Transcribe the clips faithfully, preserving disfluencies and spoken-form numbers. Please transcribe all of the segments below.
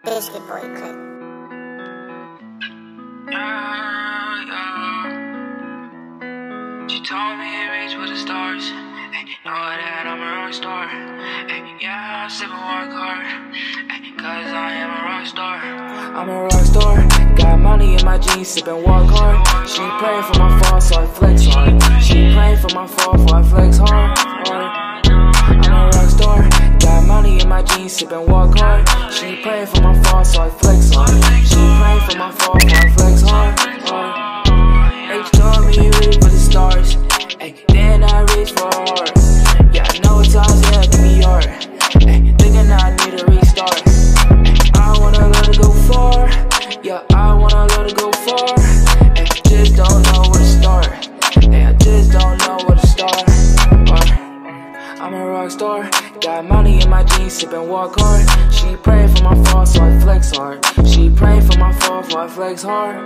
Biscuit boy clip. Yeah, yeah. She told me it reach for the stars. Ay, know that I'm a rock star. Ay, yeah, I sip and work hard. Ay, cause I am a rock star. I'm a rock star. Got money in my jeans, sip and walk hard. She pray for my fall, so I flex hard. She pray for my fall, so I flex hard. I'm a rock star. Got money in my jeans, sip and walk hard. She pray for my fall, so I flex hard. She pray for my fall, so I flex hard. H told me reach for the stars. Ay, then I reach for a heart. Yeah, I know it's times, yeah, it can be hard. Ay, thinking I need a restart. Ay, I wanna let it go far. Yeah, I wanna let it go far. Ay, just don't know where to start. Ay, I just don't know where to start. I'm a rock star. Got money in my jeans, sip and walk hard. She pray for my fall, so I flex hard. She pray for my fall, so I flex hard.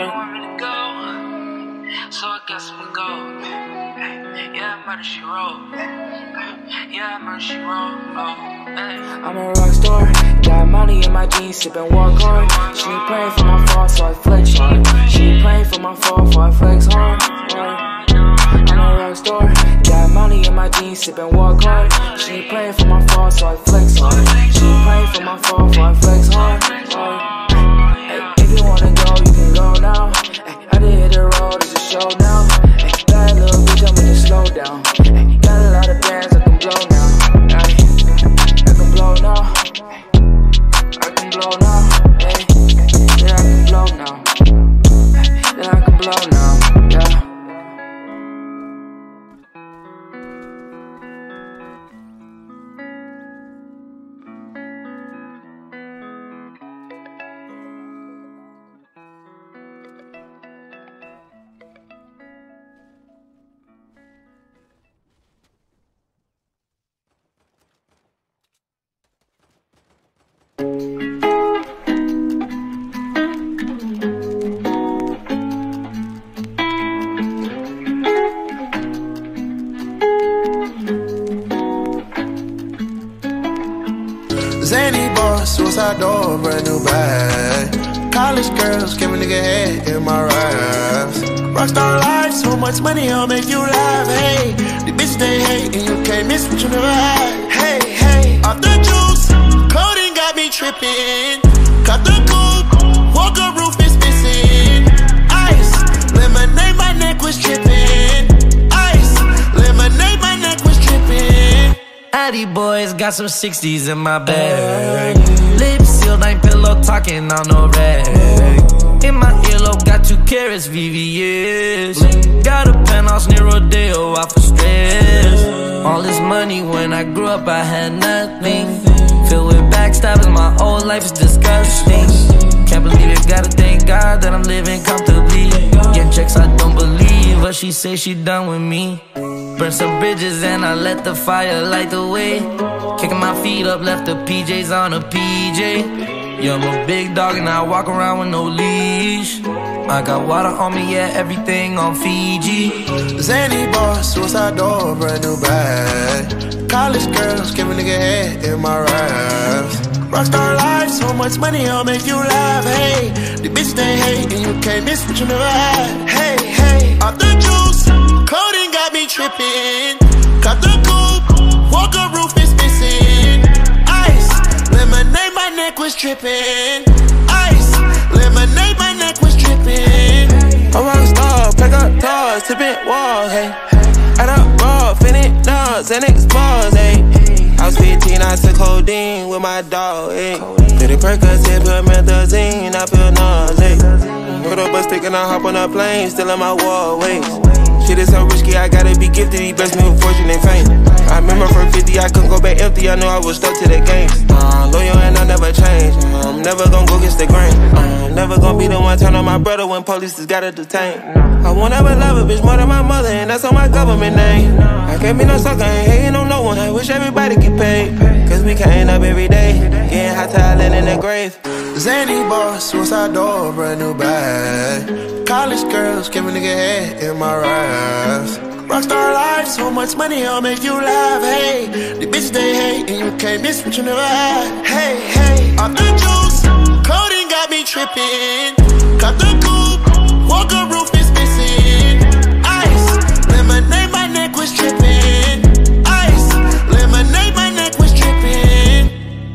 So I guess we go. Yeah, murder she wrote. Yeah, murder she wrote. I'm a rock star. Got money in my jeans, sip and walk hard. She pray for my fall, so I flex hard. She pray for my fall, so I flex hard. I'm a rock star. Got money in my jeans, sip and walk hard. She pray for my fall, so I flex hard. She pray for my fall, so I flex hard. Hey, if you wanna go, you can go now. Hey, I did hit the road, it's a show now. Hey, bad little bitch, I'm gonna slow down. Hey, got a lot of bands, I can blow now. Hey, I can blow now. I can blow now. Hey, yeah, I can blow now. Yeah, I can blow now. Yeah. Zany boss, suicide door, brand new bag. College girls, give a nigga head in my raps. Rockstar life, so much money, I'll make you laugh. Hey, the bitch they hate, and you can't miss what you never had. Hey, hey, off the juice, coding got me tripping. Cut the coupe, walker roof is missing. Ice, lemonade, my neck was tripping. Ice, lemonade, my neck was tripping. Addy boys got some sixties in my bag. Lips sealed, ain't pillow talking on no rag. In my earlobe, got two carats, V V S. Got a penthouse near Rodeo, out for stress. All this money, when I grew up, I had nothing. Filled with backstabbing, my whole life is disgusting. Can't believe it, gotta thank God that I'm living comfortably. Getting checks, I don't believe, but she say she done with me. Burn some bridges and I let the fire light the way. Kicking my feet up, left the P Js on a P J. Yeah, I'm a big dog and I walk around with no leash. I got water on me, yeah, everything on Fiji. Zany boss, suicide door, brand new bag. College girls, give a nigga head in my raps. Rockstar life, so much money, I'll make you laugh. Hey, the bitch they hate, and you can't miss what you never had. Hey, hey, off the juice, coding got me tripping. Cut the coupe, walker roof is missing. Ice, lemonade, my neck was tripping. Ice, lemonade, my neck was tripping. A rockstar, pack up doors, tipping walls, hey. Add up raw, finish nuts, and expose, hey. I was fifteen, I took codeine with my dog, ayy. Did a Percocet, put methazine, I feel nauseous. Put up a stick and I hop on a plane, still in my wall, wait. Shit is so risky, I gotta be gifted, he blessed me with fortune and fame. I remember from fifty, I couldn't go back empty, I knew I was stuck to the game. Uh, loyal and I never change, I'm never gonna go against the grain. Uh, never gonna be the one turn on my brother when police just gotta detain. I won't ever love a bitch more than my mother, and that's on my government name. I can't be no sucker, ain't hating on no one, I wish everybody get paid. Cause we can't up every day, getting hot talent in the grave. Zany boss, suicide door, brand new bag. College girls, give a nigga head in my raps. Rockstar life, so much money, I'll make you laugh. Hey, the bitch they hate, and you can't miss what you never had. Hey, hey, off the juice. Codeine got me tripping. Cut the coupe, walker roof is missing. Ice, lemonade, my neck was tripping. Ice, lemonade, my neck was tripping.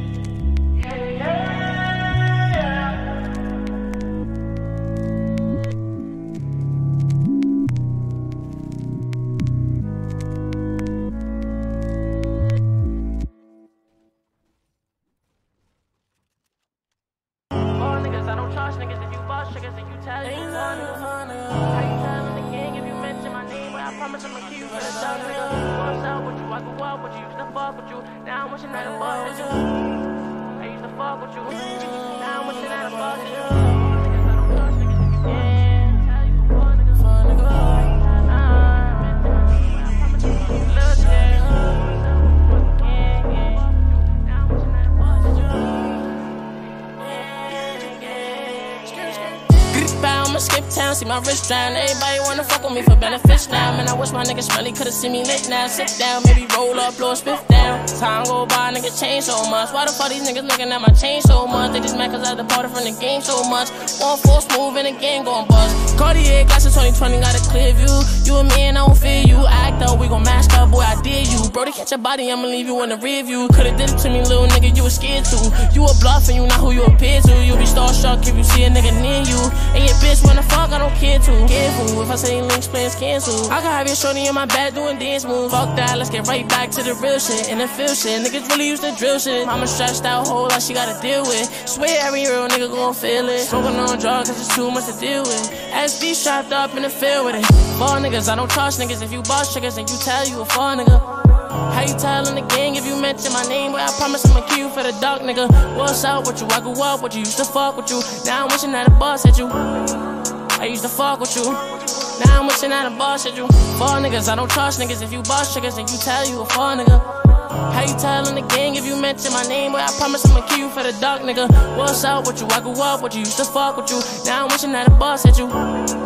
See my wrist drown, everybody wanna fuck with me for benefits now. Man, I wish my niggas smelly could've seen me lit now. Sit down, maybe roll up, blow a spiff down. Time go by, niggas change so much. Why the fuck these niggas looking at my chain so much? They just mad cause I departed from the game so much. One force move and the game gon' bust. Cartier glasses twenty twenty got a clear view. You and me and I don't fear you. Act up, we gon' mask up, boy, I dare you. Bro, to catch your body, I'ma leave you in the rear view. Could've did it to me, little nigga, you was scared to. You a bluff and you not who you appear to. You be starstruck if you see a nigga near you. And your bitch wanna fuck, I don't care to. Careful, if I say links, plans cancel. I can have your shorty in my back doing dance moves. Fuck that, let's get right back to the real shit. And the feel shit, niggas really used to drill shit. Mama stressed out, whole lot she gotta deal with. Swear every real nigga gon' feel it. Smoking on drugs, cause it's too much to deal with. S D strapped up in the field with it. Fall niggas, I don't trust niggas. If you boss chickens, then you tell you a fall nigga. How you tellin' the gang if you mention my name? But I promise I'ma kill you for the dark nigga. What's up with you? I grew up with you, used to fuck with you. Now I'm wishing that a boss hit you. I used to fuck with you. Now I'm wishing that a boss hit you. Fall niggas, I don't trust niggas. If you boss chickens, then you tell you a fall nigga. How you tellin' the gang if you mention my name? But I promise I'ma kill you for the dark nigga. What's up with you? I grew up with you, used to fuck with you. Now I'm wishing that a boss hit you.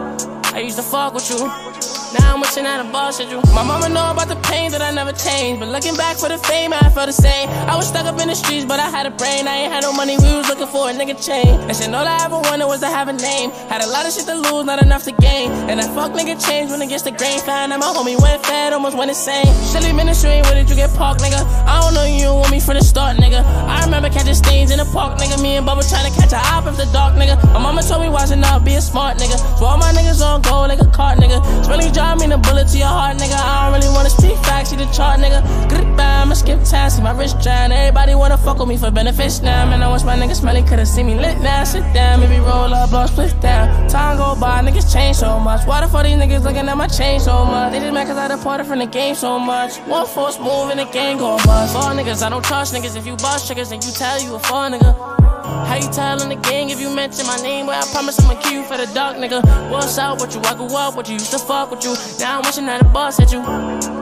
I used to fuck with you. Now I'm wishing that a boss hit you. My mama know about the pain that I never changed, but looking back for the fame, I felt the same. I was stuck up in the streets, but I had a brain. I ain't had no money, we was looking for a nigga chain. And shit, all I ever wanted was to have a name. Had a lot of shit to lose, not enough to gain. And that fuck nigga changed when it gets the grain. Found out my homie went fat, almost went insane. Silly ministry, where did you get parked, nigga? I don't know you, don't want me from the start, nigga. I remember catching stains in the park, nigga. Me and Bubba trying to catch a op after dark, nigga. My mama told me watching out, be a smart nigga. So all my niggas on go like a cart, nigga. It's really drive me the bullet to your heart, nigga. I don't really wanna speak facts, see the chart, nigga. Goodbye, I'ma skip time, see my wrist drown. Everybody wanna fuck with me for benefits now. Man, I wish my niggas smelly could've seen me lit now. Sit down, maybe roll up, blow split down. Time go by, niggas change so much. Why the fuck these niggas looking at my chain so much? They just mad cause I departed from the game so much. One force move and the game gon' bust. Fall niggas, I don't trust niggas. If you boss chickens, then you tell you a fall nigga. How you tellin' the gang if you mention my name? But I promise I'ma kill you for the dark nigga. What's up with you? I grew up with you, used to fuck with you. Now I'm wishing that a boss hit you.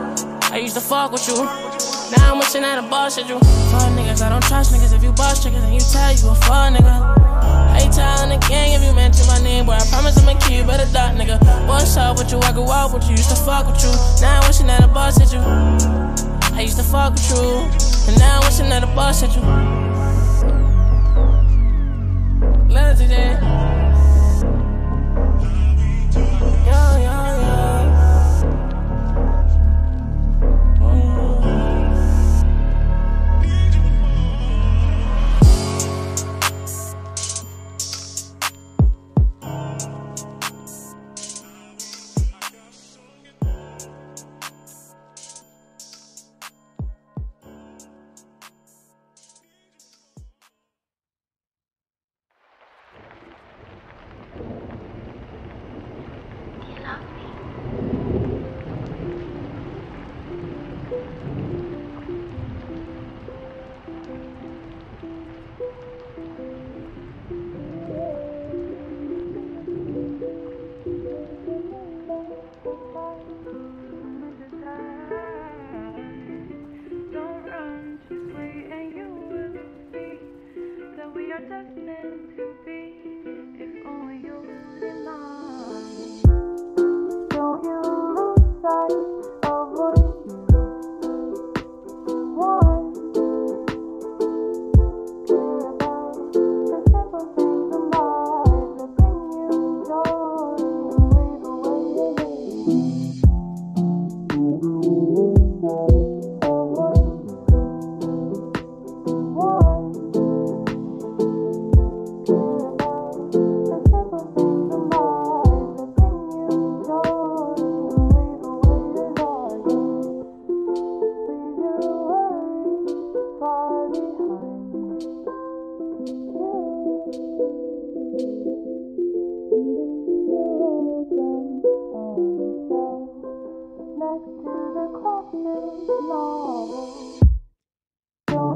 I used to fuck with you. Now I'm wishing that a boss hit you. Fuck niggas, I don't trust niggas. If you boss chickens, then you tell you a fuck nigga. How you tellin' the gang if you mention my name? But I promise I'ma kill you for the dark nigga. What's up with you? I grew up with you, used to fuck with you. Now I'm wishing that a boss hit you. I used to fuck with you. And now I'm wishing that a boss hit you. Let's do that. Yeah, yeah, yeah.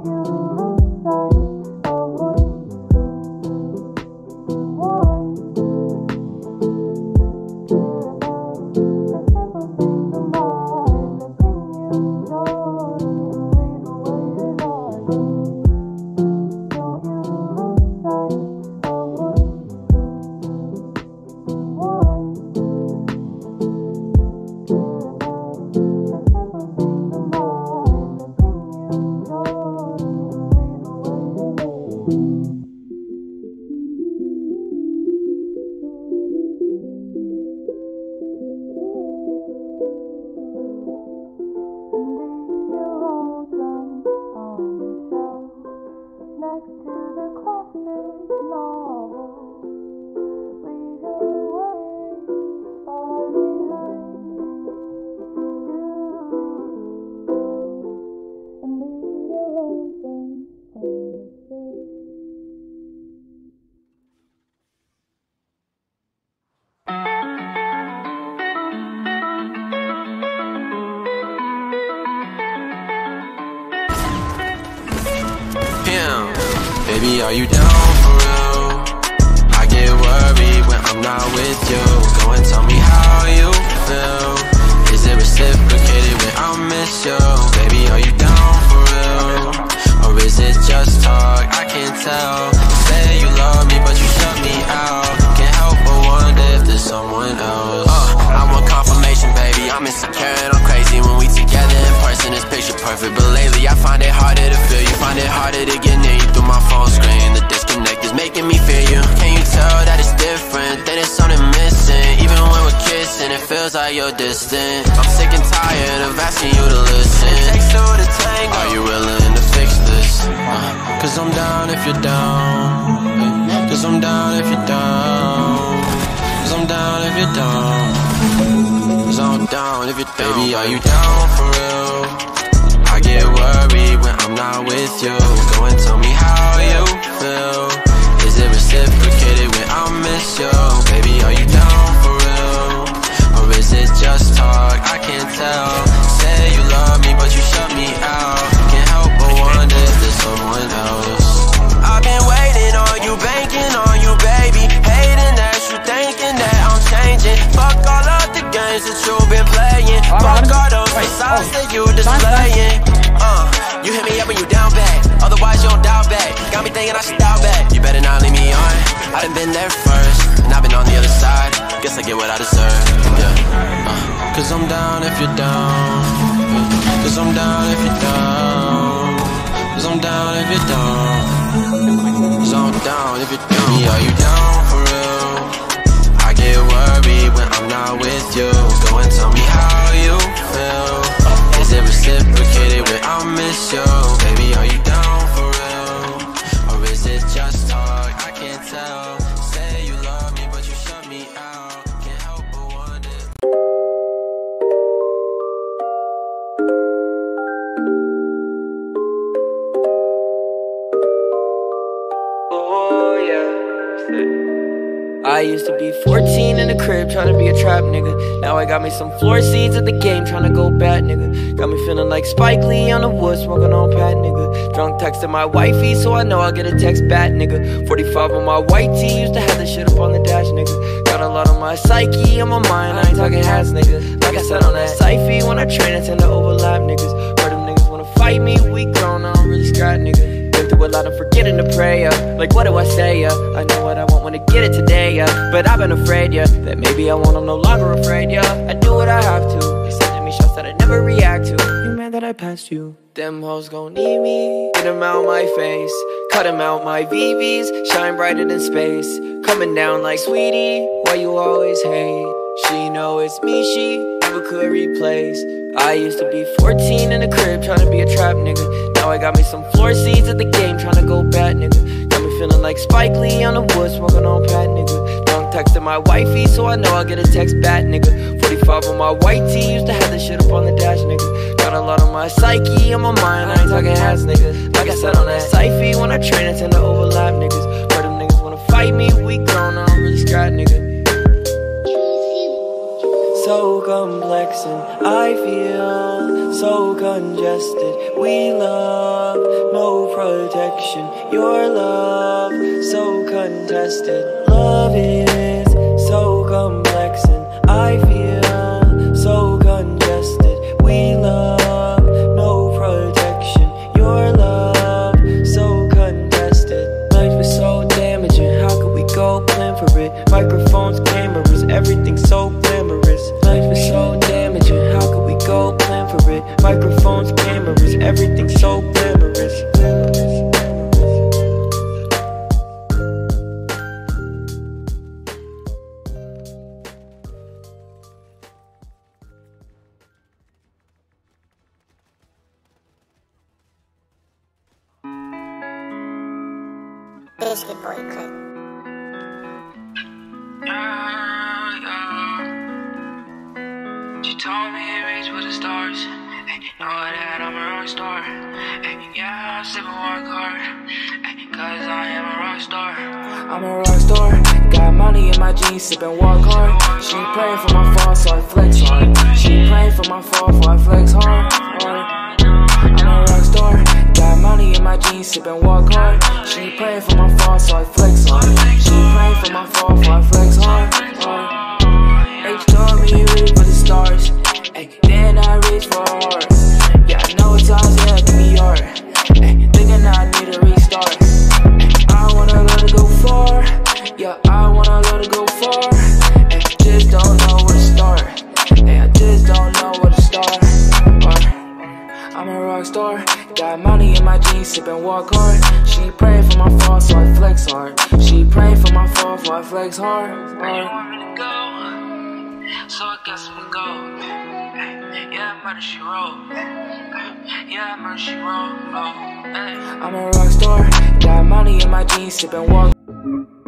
Baby, are you down for real? I get worried when I'm not with you. Go and tell me how you feel. Is it reciprocated when I miss you? Baby, are you down for real? Or is it just talk? I can't tell. You say you love me, but you shut me out. Can't help but wonder if there's someone else. uh, I want confirmation, baby. I'm insecure and I'm crazy when we together in person. It's picture perfect, but lately I find it harder to feel you. Find it harder to get near you through my phone screen. The disconnect is making me fear you. Can you tell that it's different? That it's something missing. Even when we're kissing, it feels like you're distant. I'm sick and tired of asking you to listen. It takes two to tango. Are you willing to fix this? Uh, Cause I'm down if you're down. Cause I'm down if you're down. Cause I'm down if you're down. Cause I'm down if you're down. Baby, are you down for real? I get worried when I'm not with you. Go and tell me how you feel. Is it reciprocated when I miss you? Baby, are you down for real? Or is it just talk? I can't tell. Say you love me, but you shut me out. Can't help but wonder if there's someone else. I've been waiting on you, banking on you, baby. Hating that you thinking that I'm changing. Fuck all of the games that you've been playing. Fuck all those facades that you displaying. Uh, you hit me up when you down bad. Otherwise you don't doubt back. Got me thinking I should doubt back. You better not leave me on. I done been there first, and I've been on the other side. Guess I get what I deserve. Yeah. Uh, Cause I'm down if you're down. Cause I'm down if you're down. Cause I'm down if you're down. Cause I'm down if you're down. Baby, are you down for real? I get worried when I'm not with you. Go and tell me how you feel. Is it reciprocated when I miss you? Baby, are you down for real? Or is it just talk? I can't tell. Say you love me, but you shut me out. Can't help but wonder. Oh yeah. I used to be fourteen in the crib, tryna be a trap nigga. Now I got me some floor seats at the game, tryna go bad nigga. Got me feeling like Spike Lee on the wood, smoking on Pat nigga. Drunk texting my wifey, so I know I'll get a text back nigga. forty-five on my white tee, used to have this shit up on the dash nigga. Got a lot on my psyche, on my mind, I ain't talking hats nigga. Like I said on that Syfy, when I train I tend to overlap niggas. Heard them niggas wanna fight me, we grown, I don't really scrap nigga. Through a lot of forgetting to pray, yeah. Like what do I say, yeah? I know what I want when I get it today, yeah. But I've been afraid, yeah, that maybe I won't, I'm no longer afraid, yeah. I do what I have to. They sending me shots that I never react to. You mad that I passed you? Them hoes gon' need me. Get them out my face, cut them out my V Vs. Shine brighter than space, coming down like sweetie. Why you always hate? She know it's me, she never could replace. I used to be fourteen in the crib, tryna be a trap nigga. Now I got me some floor seats at the game, tryna go bad nigga. Got me feeling like Spike Lee on the wood, smoking on Pat nigga. Drunk texting my wifey, so I know I'll get a text back nigga. forty-five on my white tee, used to have this shit up on the dash nigga. Got a lot on my psyche, on my mind, I ain't talking hats nigga. Like I said on that Syfy, when I train I tend to overlap niggas. Heard them niggas wanna fight me, we grown, I don't really scrap nigga. So complex and I feel so congested. We love no protection. Your love, so contested. Love is so complex, and I feel so congested. We love, no protection. Your love, so contested. Life is so damaging, how could we go plan for it? Microphones, cameras, everything so glamorous. Life is so damaging, how could we go plan for it? Microphones, cameras, everything so glamorous. Biscuit boy clip. Yeah, yeah. She told me it reach for the stars. Ay, know that I'm a rock star. Ay, yeah, I sip and work hard. Ay, cause I am a rock star. I'm a rock star. Got money in my jeans, sippin' walk hard. She praying for my fall, so I flex hard. She praying for my fall, so I flex hard. I'm a rock star. Got money in my jeans, sippin' walk hard. She praying for my fall, so I flex hard. She praying for my fall, so I flex hard. H told me reach for the stars. Ay, then I reach for a heart. Yeah, I know it's times yeah, it can be hard. Ay, thinking I need a restart. Ay, I wanna let it go far. Yeah, I wanna let it go far. Ay, just don't know where to start. Ay, I just don't know where to start. I'm a rock star. Got money in my jeans, sippin' walk hard. She praying for my fall, so I flex hard. She praying for my fall, so I flex hard. Where you want me to go? So I guess we go. Yeah, murder she wrote. Yeah, murder she wrote. I'm a rock star. Got money in my jeans, sippin' walk.